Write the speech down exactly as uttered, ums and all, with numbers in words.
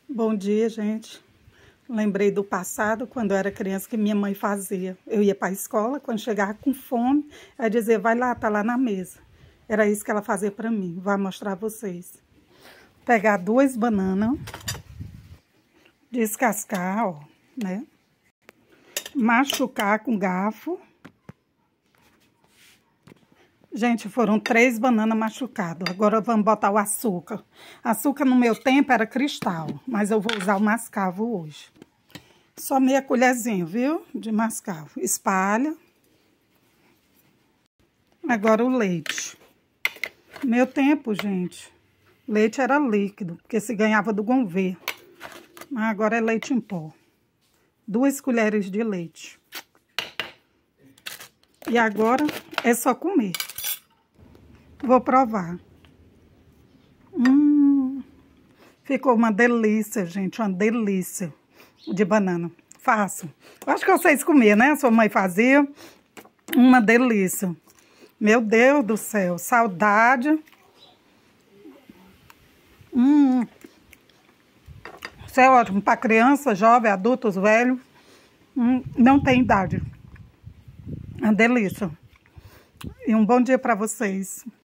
Bom dia, gente. Lembrei do passado, quando eu era criança, que minha mãe fazia. Eu ia para a escola, quando chegava com fome, ela dizia, vai lá, tá lá na mesa. Era isso que ela fazia para mim. Vou mostrar a vocês. Pegar duas bananas, descascar, ó, né? Machucar com garfo. Gente, foram três bananas machucadas. Agora vamos botar o açúcar. Açúcar no meu tempo era cristal, mas eu vou usar o mascavo hoje. Só meia colherzinha, viu? De mascavo. Espalha. Agora o leite. Meu tempo, gente, leite era líquido, porque se ganhava do Gonvê. Mas agora é leite em pó. Duas colheres de leite. E agora é só comer. Vou provar. Hum, ficou uma delícia, gente, uma delícia de banana. Faço. Acho que vocês comiam, né? Sua mãe fazia. Uma delícia. Meu Deus do céu, saudade. Hum, isso é ótimo para criança, jovem, adultos, velhos. Hum, não tem idade. Uma delícia. E um bom dia para vocês.